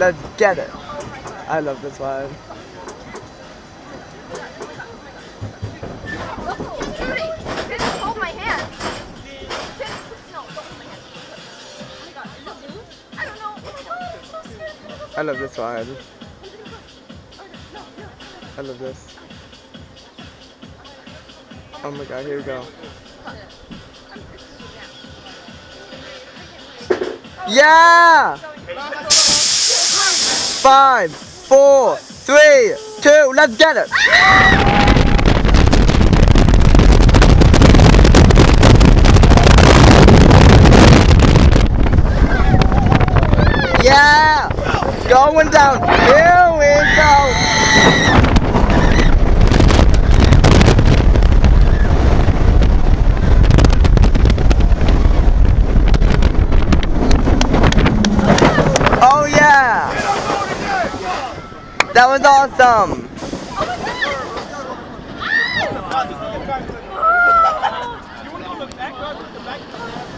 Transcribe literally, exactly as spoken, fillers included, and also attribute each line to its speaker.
Speaker 1: let's get it. I love this one.
Speaker 2: Hold my hand.
Speaker 1: I love this one. I love this. Oh my god, here we go. Yeah! Five, four, three, two, let's get it! Yeah! Going down. Here we go. Oh yeah! That was awesome.
Speaker 3: You want to go look back? Go look back.